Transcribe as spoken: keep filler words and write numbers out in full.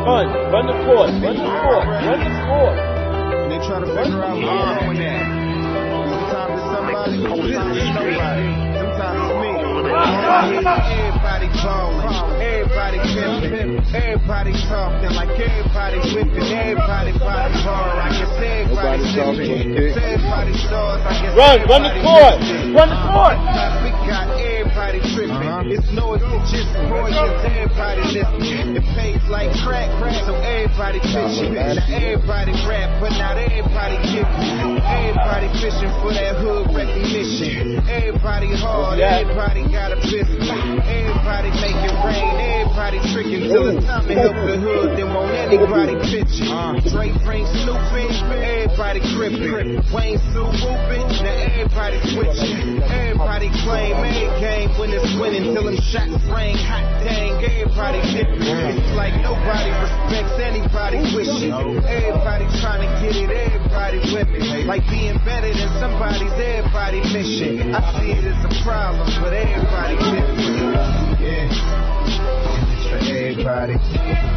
Run, run the court, run the court, run the court. And they try to figure out where I'm going at. Sometimes it's somebody, sometimes it's nobody. Sometimes it's me. Everybody calling, everybody pimping, everybody talking like everybody whipping, everybody body hard. I guess everybody sipping, everybody stars. I guess run, run the court, run the court. We got everybody tripping. It's noise, it's just poisons. Everybody listening. It pays like crack, so everybody fishing. Now everybody rap, but not everybody giving. Everybody fishing for that hood recognition. Everybody hard, everybody got a business. Everybody make it rain, everybody tricking till it's time to help the hood. Then won't anybody pitch it. Dre brings Snoopy, everybody gripping. Wayne Sue whooping, now everybody switching. Everybody claim a game when it's winning till them shots ring. Hot dang, everybody dipping. It's like nobody respects anybody wishing. Everybody trying to get it, everybody whipping. Like being better than somebody's everybody mission. I see it as a problem, but everybody different. Yeah, it's for everybody.